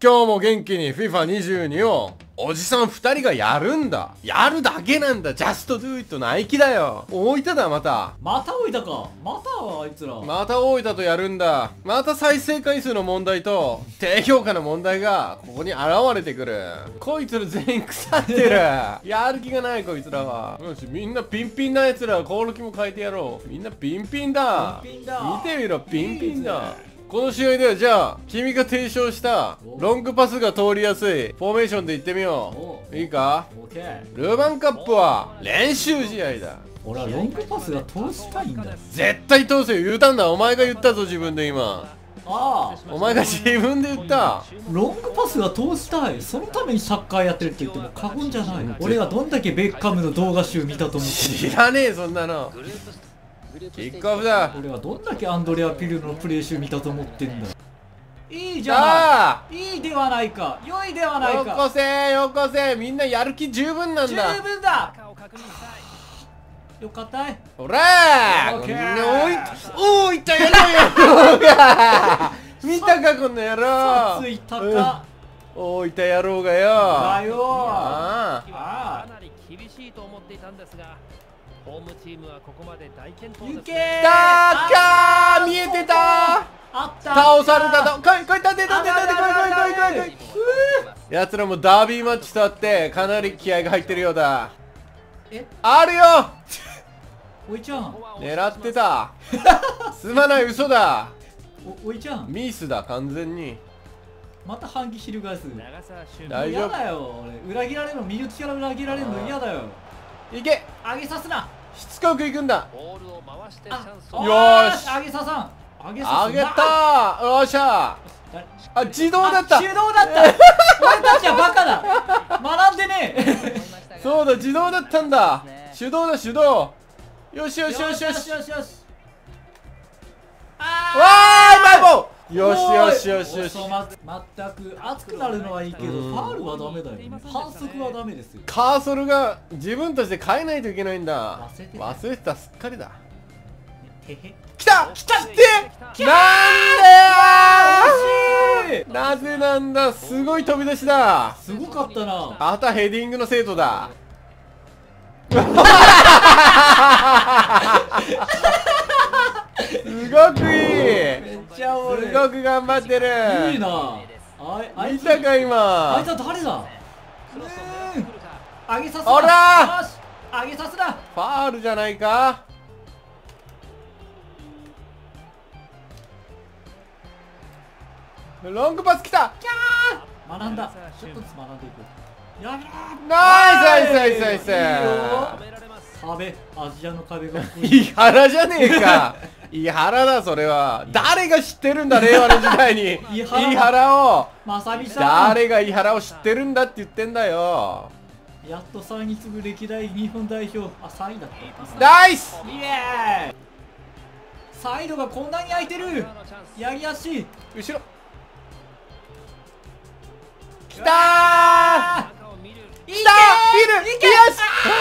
今日も元気に FIFA22 をおじさん2人がやるんだ。やるだけなんだ。ジャストドゥイットナイキだよ。大分だ。また大分か。またあいつらまた大分とやるんだ。また再生回数の問題と低評価の問題がここに現れてくる。こいつら全員腐ってる。やる気がないこいつらは。よし、みんなピンピンなやつらコオロキも変えてやろう。みんなピンピンだ。 ピンピンだ。 見てみろ、ピンピンだ。この試合ではじゃあ君が提唱したロングパスが通りやすいフォーメーションでいってみよう。いいか。 オッケー。 ルヴァンカップは練習試合だ。 俺はロングパスが通したいんだ。 絶対通せよ。言うたんだ。お前が言ったぞ自分で今。 ああ、 お前が自分で言った。 ロングパスが通したい。そのためにサッカーやってるって言っても過言じゃない。俺がどんだけベッカムの動画集見たと思ってる。 知らねえそんなの。キックオフだ。 俺はどんだけアンドレア・ピルロのプレー集見たと思ってんだ。いいじゃない。いいではないか。良いではないか。 よこせよこせ。みんなやる気十分なんだ。 十分だ。よかったい。 ほらー、こんなおいたやろうが見たかこの野郎。 ついたか。 おいた野郎がよ。 だよ。 あかなり厳しいと思っていたんですが、ホームチームはここまで大健闘です。 行けー。たーかー、見えてたー。 あった。 倒されたと。来い来い、立て立て立て、来い来い来い来い来い。やつらもダービーマッチとあってかなり気合が入ってるようだ。あるよ。 おいちゃん狙ってた。すまない、嘘だ。 おいちゃんミスだ完全に。 また反撃翻す。 大丈夫嫌だよ。俺裏切られるの、身内から裏切られるの嫌だよ。 いけ。 上げさすな。 しつこくいくんだ。 ボールを回してチャンスを。 よーし、 上げささん。上げさすな。 あげたー。よっしゃー。あ、自動だった。 手動だった。俺たちはバカだ。学んでね。 そうだ、自動だったんだ。手動だ、手動。よしよしよしよし。 よし。 わーい、マイボー。よしよしよしよし。 まったく熱くなるのはいいけど、ファールはダメだよね。反則はダメですよ。 カーソルが自分たちで変えないといけないんだ。 忘れてた。 忘れてた、すっかりだ。 てへ。 来た来たって。なんでー。なぜなんだ。すごい飛び出しだ。 すごかったな。 あたヘディングの精度だ。すごくいい。 めっちゃおる。 すごく頑張ってる。 いいな。あいつ見たか今。 あいつは誰だ。上げさすな。 おらー。 よし、上げさすな。 ファールじゃないか。ロングパス来た。 学んだ。ちょっとずつ学んでいこう。やめろ。 ナイスナイスナイスナイ壁、アジアの壁が。 ス。伊原じゃねえか。伊原だそれは。誰が知ってるんだ令和の時代に。伊原を。 まさみさん。 誰が伊原を知ってるんだって言ってんだよ。 やっと3に次ぐ歴代日本代表。あ、3位だった。 ナイス。 イエーイ。サイドがこんなに空いてる。やりやすい。 後ろ。きたー。来たー。いる。よし。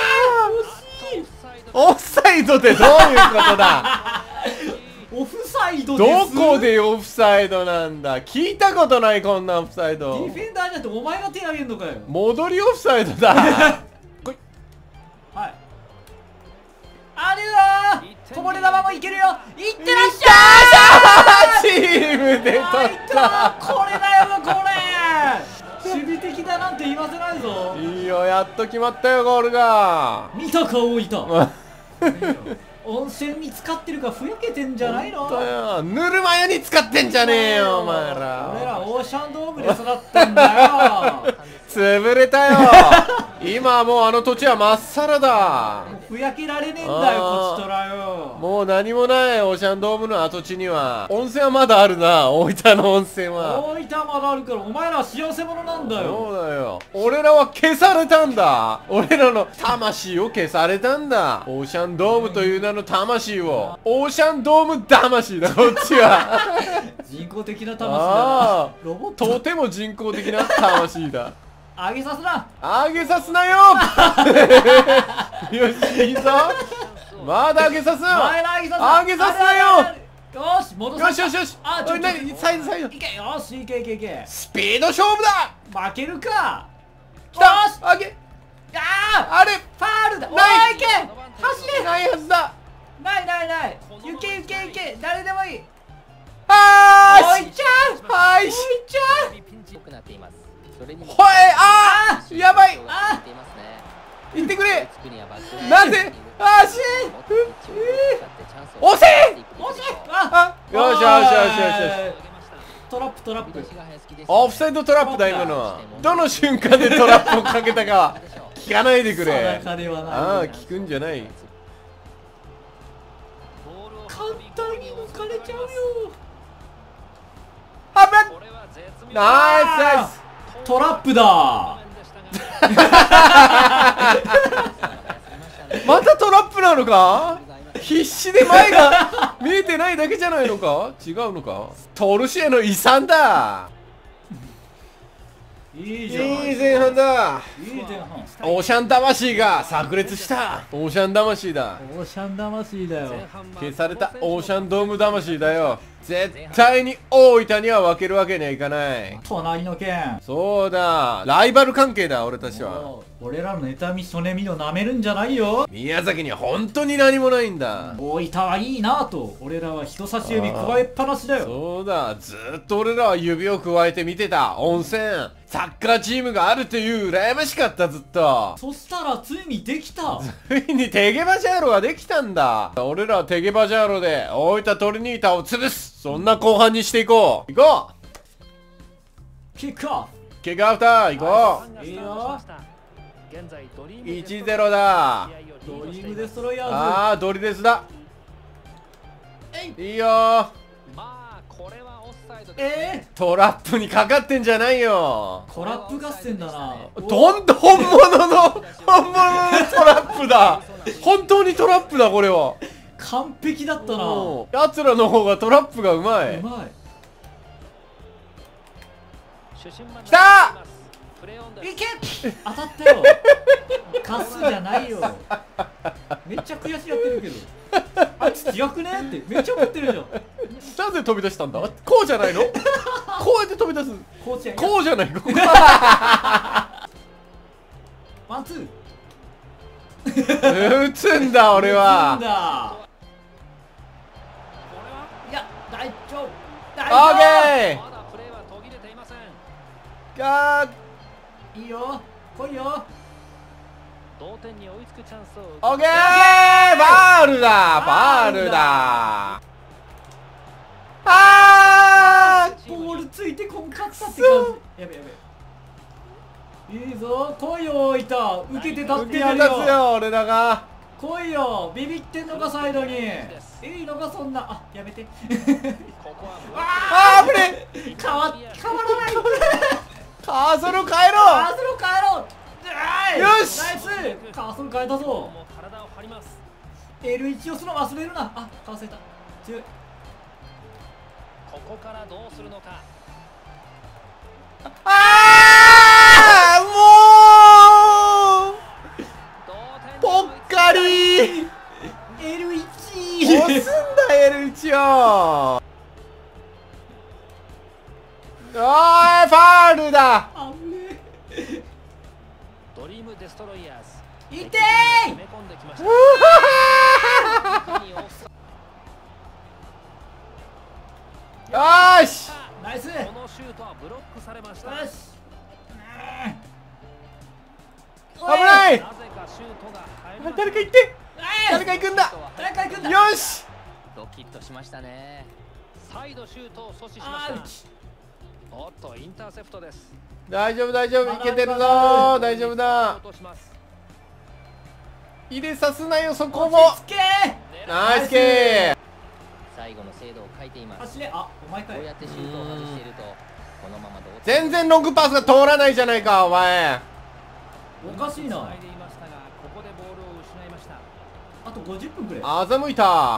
オフサイドってどういうことだ。 オフサイドです。 どこでオフサイドなんだ。聞いたことないこんなオフサイド。 ディフェンダーじゃなくてお前が手挙げんのかよ。 戻りオフサイドだ。こい。 はい。あれだー。こぼれ球もいけるよ。いってらっしゃチームで取ったこれだよこれ。守備的だなんて言わせないぞ。 いいよ、やっと決まったよゴールが。 見たか大分。温泉に使ってるかふやけてんじゃないの。 ぬるま湯に使ってんじゃねえよお前ら。 俺らオーシャンドームで育ったんだよ。 潰れたよ。今はもうあの土地はまっさらだ。 ふやけられねえんだよこっちとらよ。 もう何もない。オーシャンドームの跡地には温泉はまだあるな。大分の温泉は。 大分まだあるからお前らは幸せ者なんだよ。 そうだよ。俺らは消されたんだ。俺らの魂を消されたんだ。オーシャンドームという名の魂を。オーシャンドーム魂だこっちは。 人工的な魂だ。ロボット。 とても人工的な魂だ。 上げさすな。 上げさすなよ。よし、いいぞ。まだ上げさす。 前の上げさすな。 上げさすなよ。 よし戻よしよしよし。 あ、 おい何サイドサイド。 いけ、よし、いけいけいけ。 スピード勝負だ。 負けるか。 きた。 よし、 あげ。 ああれファールだ。おい、 ないいけ、走れ。 ないはずだ。 ないないない。いけいけいけ、誰でもいい。 あーし。 おいちゃん、 はいおいし。 ちゃん。 多くなっています。それにもほい、あーやばい。 あ行ってくれ。 作りやバックなんで。あーし。押せ。 押せ。あ、 よしよしよしよしよし。 トラップトラップ。 オフサイドトラップだ今のは。どの瞬間でトラップをかけたかは聞かないでくれ。 定かではない。 ああ聞くんじゃない。 簡単に抜かれちゃうよ。 あぶナイスナイス。 トラップだ。 またトラップなのか。必死で前が見えてないだけじゃないのか。違うのか。トルシエの遺産だ。 いいじゃん。 いい前半だ。 いい前半。 オーシャン魂が炸裂した。オーシャン魂だ。 オーシャン魂だよ。 消されたオーシャンドーム魂だよ。絶対に大分には負けるわけにはいかない。 隣の県。 そうだ、ライバル関係だ俺たちは。 おう俺らの妬み、そねみをなめるんじゃないよ。 宮崎には本当に何もないんだ。 大分はいいなと、俺らは人差し指加えっぱなしだよ。 そうだ、ずーっと俺らは指を加えて見てた。温泉サッカーチームがあるという羨ましかった。ずっと。 そしたらついにできた。 ついにテゲバジャーロができたんだ。俺らはテゲバジャーロで大分トリニータを潰す。そんな後半にしていこう。行こう。 キックオフ。 キックアウター行こいいよ。 う。1-0 だ。 ドリームデストロイヤーズ。 ああドリデスだ。いいよー。トラップにかかってんじゃないよ。 トラップ合戦だな。 本物のトラップだ。本当にトラップだこれは。 完璧だったな。 奴らの方がトラップがうまい。 うまい。 きたいけ当たったよ。カスじゃないよ。めっちゃ悔しいやってるけど。あいつ違くねってめっちゃ思ってるじゃん。 なぜ飛び出したんだ。こうじゃないの。こうやって飛び出す。 こうじゃん。 こうじゃない。ここワンツー。 打つんだ俺は。 いや大丈夫。 オーケー。がいいよ。来いよ。 同点に追いつくチャンスをオーケー。バールだ。バールだ。あーボールついてこんかったって感じ。やべやべ。いいぞ。来いよ大分。受けて立ってやる受けて立つよ。 よ俺らが。 来いよ。ビビってんのかサイドに。いいのかそんな。あ、やめて。 あー危ねえ。 変わらない。 カーソル変えろ。 カーソル変えろ。 よしナイス。カーソル変えたぞ。 もう体を張ります。 L1 をするの忘れるな。あ、かわせた。強い。 ここからどうするのか。 あーもうぽっかり L1 押すんだ L1 よ。おーいファールだ。 あぶねドリームデストロイヤーズ。 いて攻め込んできました。 よーしナイス。よこのシュートはブロックされました。 し。 危ない。 なぜかシュートが入りません。 誰か行って。誰か行くんだ。 誰か行くんだ。 よしドキッとしましたね。 サイドシュートを阻止しまあした。おっとインターセプトです。 大丈夫大丈夫いけてるぞー。大丈夫だ。 落とします。 入れさすなよそこも。 落ち着けナイスケー。 最後の精度を書いています。 走れ。あ、お前かい。 こうやってシュートを外しているとこのまま同点。 全然ロングパスが通らないじゃないかお前。 おかしいな。 繋いでいましたが、ここでボールを失いました。 あと50分くらい。 欺いた。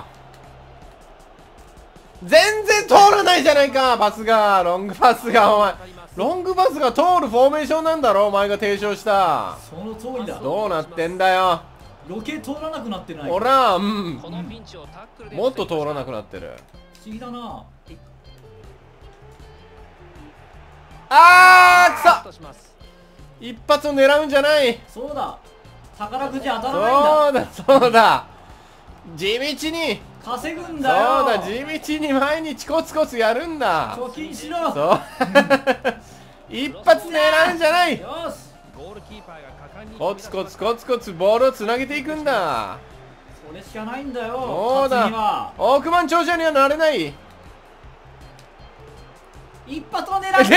全然通らないじゃないかパスが。ロングパスがお前ロングパスが通るフォーメーションなんだろお前が提唱した。 その通りだ。 どうなってんだよ。 ロケ通らなくなってない。 ほらうんこのピンチをタックルでもっと通らなくなってる。 思議だな。 あーくそとします。 一発を狙うんじゃない。 そうだ、宝くじ当たらないんだ。 そうだ地道に、 稼ぐんそうだよ。 だ地道に毎日コツコツやるんだ。 貯金しろ。 そう一発狙うんじゃない。 よし、 ゴールキーパーが果敢にコツコツコツコツボールをつなげていくんだ。 それしかないんだよ。 そうだ勝つには億万長者にはなれない。 一発を狙狙っ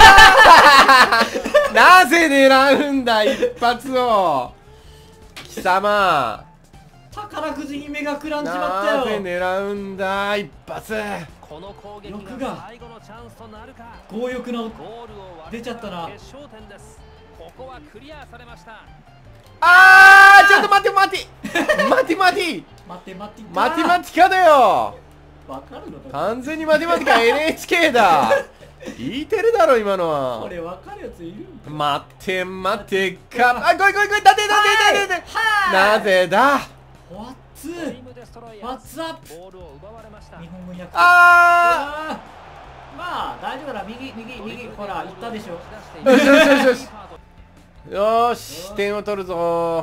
ったなぜ狙うんだ一発を。貴様宝くじに目がくらんじまったなぜよ。 狙うんだ一発。 この攻撃欲がが最後のチャンスとなるか。 強欲なゴールを割出ちゃったな。 決勝点です。ここはクリアされました。 あーちょっと待って待って待って待ってマテマティカ。 マティマティカだよ。 わかるのか。 完全にマティマティカ NHK だ。言いてるだろ今のこは。 れわかるやついる。 待って待ってか。あ、来い来い来い、立て立て立て立て。 はなぜだ。 ワッツドリームデストロイヤーワッツアップ。 ボールを奪われました。 日本語に訳す。 あまあ大丈夫だ。右ほら言ったでしょ。 よしよしよしよしーよーし点を取るぞ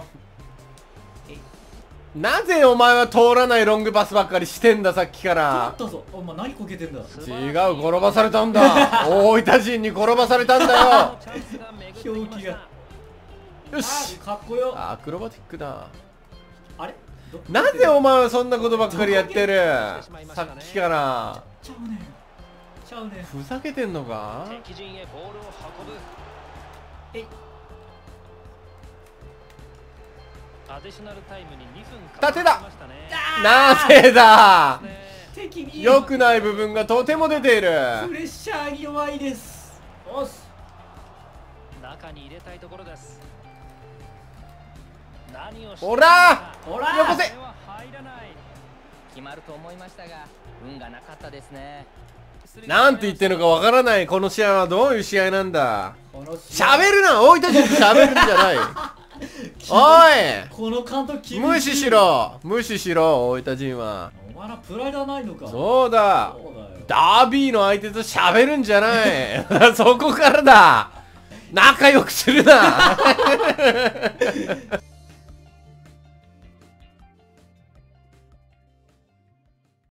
ー。なぜお前は通らないロングパスばっかりしてんださっきかちょらっ。とぞ。お前何こけてんだ。 違う、転ばされたんだ。大分人に転ばされたんだよ。 チャンスが巡ってきました。 表記が。 よしかっこよ。 アクロバティックだ。 あれ。 なぜお前はそんなことばっかりやってる。さっきからちゃうねん。ちゃうねん。 ふざけてんのか。 敵陣へボールを運ぶ。 えい。 アディショナルタイムに2分立てだかかりましたね。 なぜだ。 敵に良くない部分がとても出ている。 プレッシャーに弱いです。よし。 中に入れたいところです。何をしてほらほら。 よこせ。 これは入らない。 決まると思いましたが運がなかったですね。 なんて言ってるのかわからない。この試合はどういう試合なんだ。 この試合喋るな。大分人と喋るんじゃない。おこの監督い無視し。ろ無視しろ大分人は。 お前らプライドはないのか。 そうだそうだよ。 ダービーの相手と喋るんじゃない。そこからだ。仲良くするな。